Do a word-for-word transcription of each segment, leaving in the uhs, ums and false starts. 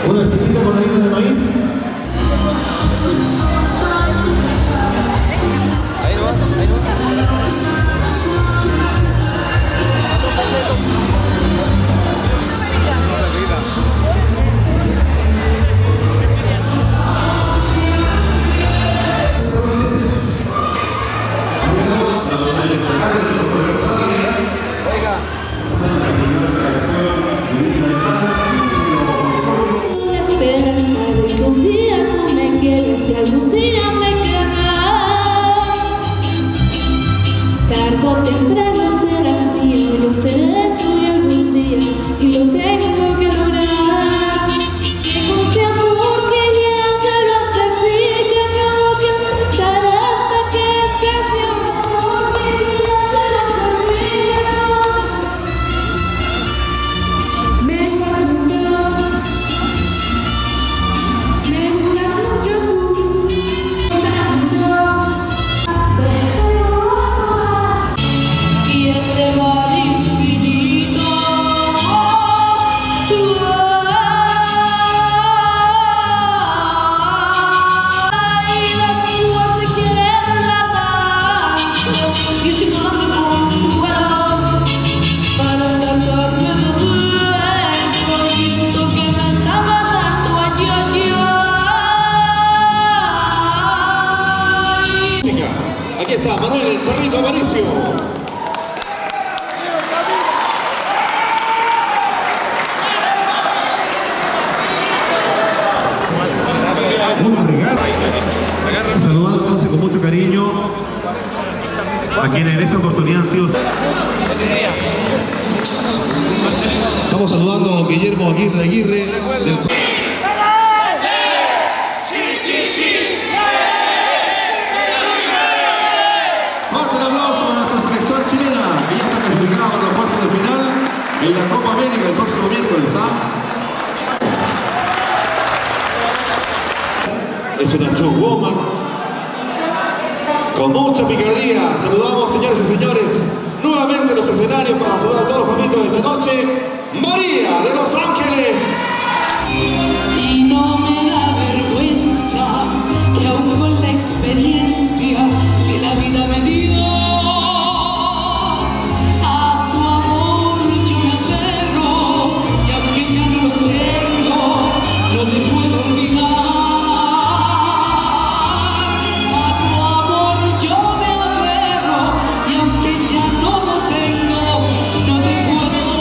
Una chichita con harina de maíz. Ahí no va, ahí no va. Algún día me querrás, tarde o temprano serás mío, yo seré tuyo algún día y lo tengo que lograr. Tengo este amor que ya te lo advertí, que no que aceptar hasta que seas mi amor, que ya te lo advertí, que no. Me encanta, me encanta. Y ese mar infinito, y las uvas te quieren relatar, y si no me consuelo para sacarme de dentro, siento que me está matando allí, allí. Aquí está Manuel el Charrito Aparicio. Saludándonos con mucho cariño a quienes en esta oportunidad han sido. Estamos saludando a Guillermo Aguirre Aguirre del... Fuerte el aplauso para nuestra selección chilena, que ya está clasificada para los cuartos de final en la Copa América el próximo miércoles. ¿ah? Es una showwoman con mucha picardía. Saludamos, señores y señores, nuevamente los escenarios para saludar a todos los mamitos de esta noche. María de Los Ángeles. Y no me da vergüenza que aún con la experiencia que la vida me dio, a tu amor yo me aferro, y aunque ya no lo tengo, no te puedo olvidar. A tu amor yo me aferro, y aunque ya no lo tengo, no te puedo olvidar.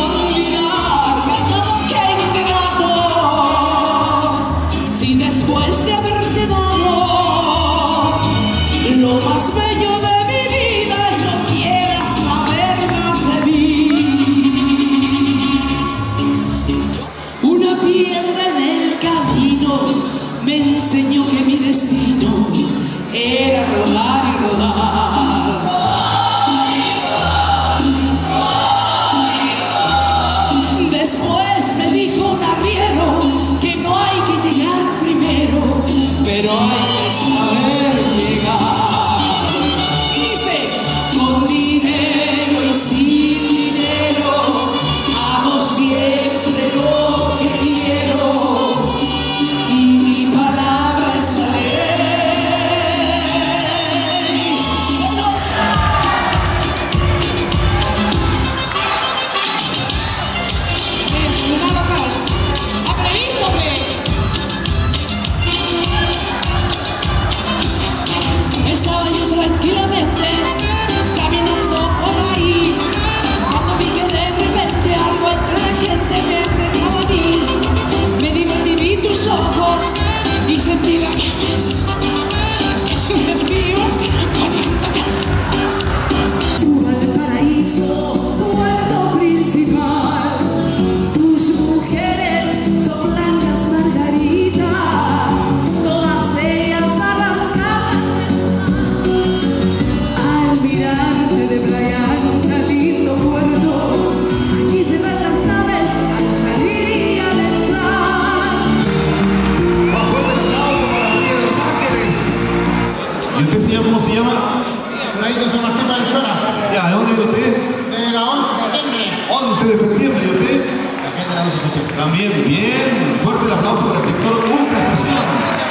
También, bien, fuerte el aplauso para el sector Ultra Estación.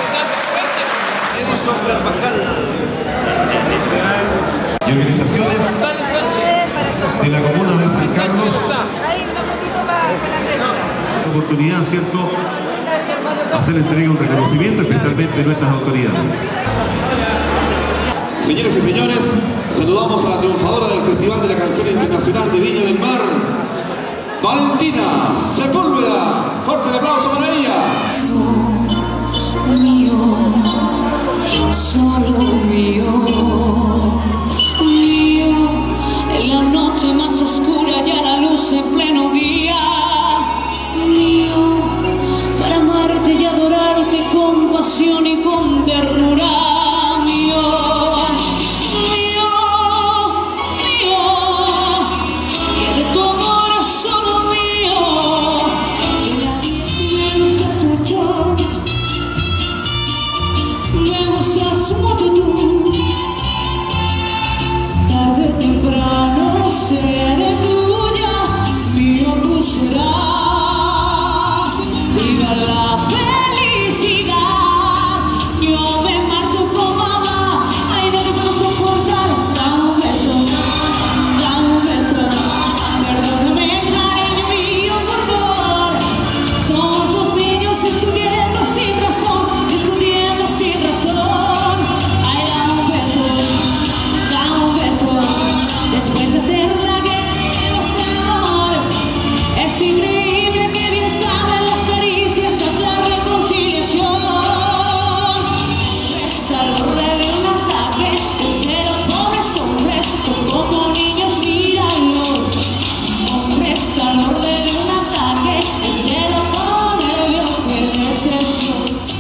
Y organizaciones de la comuna de San Carlos. Oportunidad, ¿cierto?, hacer entrega un reconocimiento, especialmente de nuestras autoridades. Señores y señores, saludamos a la triunfadora del Festival de la Canción Internacional de Viña del Mar, Valentina Sepúlveda. Fuerte el aplauso para ella. Mío, solo mío, mío, en la noche más oscura ya la luz en pleno día. Mío, para amarte y adorarte con pasión y con ternura. Mío, mío, mío, y de tu amor solo mío, que nadie piensas mucho. Me gustas mucho tú, tarde o temprano seré tuya, mío tú serás. Viva la felicidad, yo me marcho con mamá, ay no te puedo soportar. Dame un beso, dame un beso, perdóname cariño mío por favor. Somos dos niños discutiendo sin razón, discutiendo sin razón. Ay, dame un beso, dame un beso, después de hacer la guerra del amor. Es increíble que bien saben las caricias, es la reconciliación. Reza al borde de un masaje, desde los pobres hombres, son como niños, míralos. Hombres al borde de un masaje, desde los nervios, qué decepción.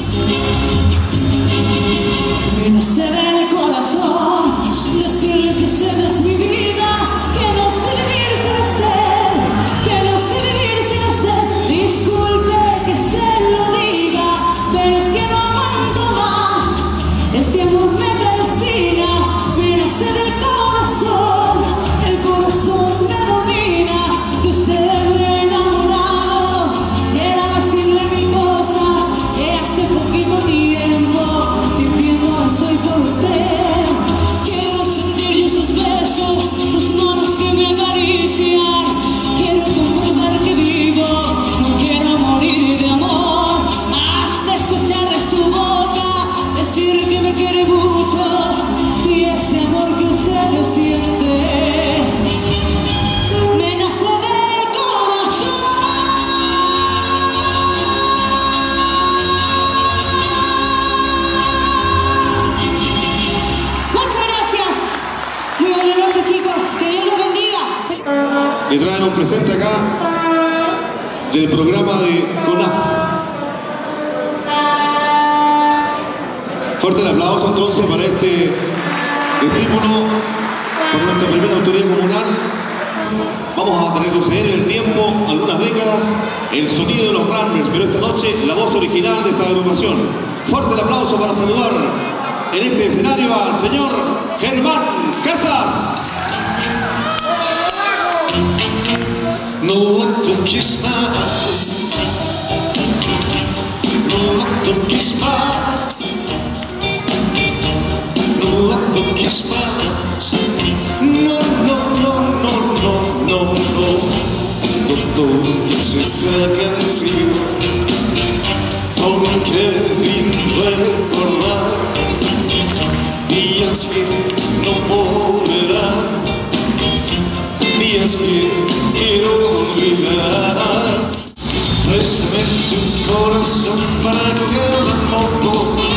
Me nace del corazón decirle que serás mi vida, que no sé vivir sin usted, que no sé vivir sin usted. Disculpe que se lo diga, pero es que no aguanto más, ese amor me calcina. Me nace del corazón, el corazón me domina. De usted me he enamorado, quiero decirle mil cosas que hace poquito tiempo sintiendo soy por usted. Quiero sentir esos besos, sus manos que me acarician. Quiero comprobar que vivo, no quiero morir de amor. Hasta escuchar de su boca decir que me quiere mucho, y ese amor que usted le siente me nace del corazón. Muchas gracias. Muy buenas noches, chicos. Que Dios los bendiga. Le traen un presente acá del programa de CONAF. Fuerte el aplauso entonces para este estímulo por nuestra primera autoridad comunal. Vamos a retroceder en el tiempo algunas décadas, el sonido de los Runners, pero esta noche la voz original de esta agrupación. Fuerte el aplauso para saludar en este escenario al señor Germán Casas. No toques más, no toques más, no toques más, no, no, no, no, no, no, no, no toques esa canción, porque lindo recordar días que no volverán, días que quiero olvidar. Préstame tu corazón para coger un poco,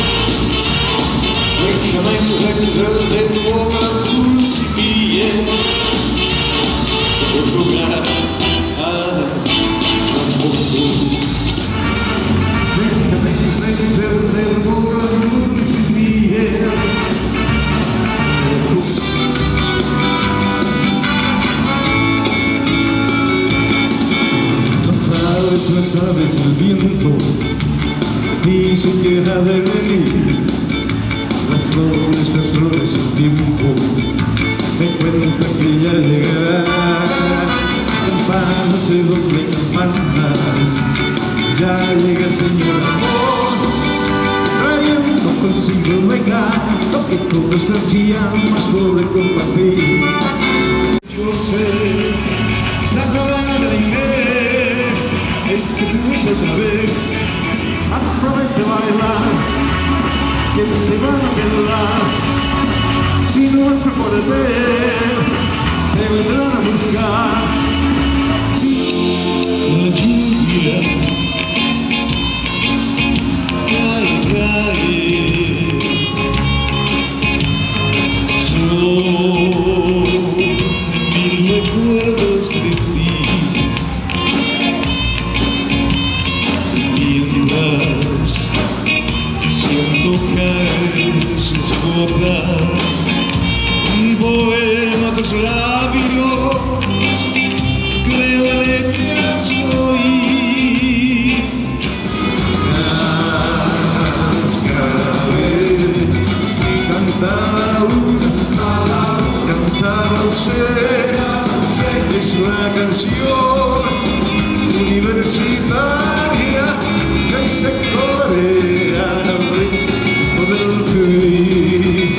déjame recordar de boca la dulce piel, por jugar a tampoco. Déjame recordar de boca la dulce piel. No sabes, el viento dice que ha de venir, las flores, las flores, el tiempo me cuenta que ya llegará. campanas de doble campanas, ya llega el señor amor, trayendo consigo el regalo que todos hacíamos por compartir. Dioses, Santa María Inés, este tú es otra vez, aprovecha a bailar, que te van a quedar, si no vas a poder ver, te vendrán a buscar. Sí, la lluvia cae, cae, son mil recuerdos de ti, mientras siento caer sus gotas, un poema de su labio, creo en ellas oír. Cada vez cantaba una, cantaba usted, es una canción universitaria que se corea al ritmo del twist.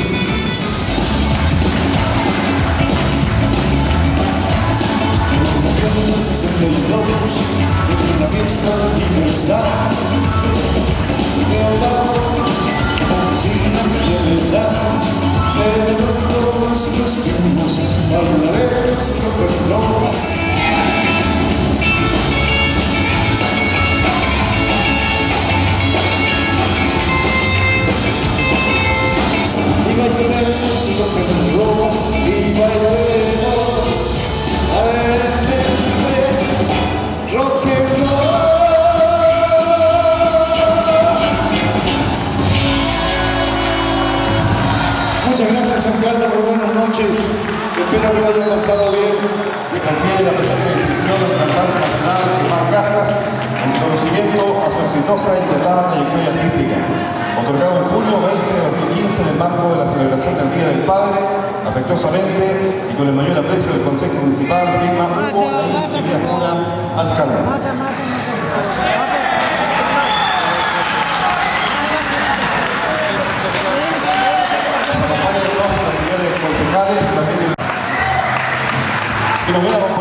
sesenta y dos, en una fiesta universal, de abajo, sin ansiedad, celebrando nuestros tiempos, hablaremos de perdón. Y bailaremos lo que nos roba, y bailaremos adelante. Rock and roll. Muchas gracias, San Carlos, muy buenas noches. Espero que lo hayan pasado bien. Se confiere la presente distinción del cantante nacional Germán Casas en reconocimiento a su exitosa y dilatada trayectoria artística, otorgado en junio veinte de dos mil quince en el marco de la celebración del Día del Padre, afectuosamente y con el mayor aprecio del Consejo Municipal, firma Hugo Elías Mora, alcalde. Se acompañan entonces los señores concejales, también que nos vienen a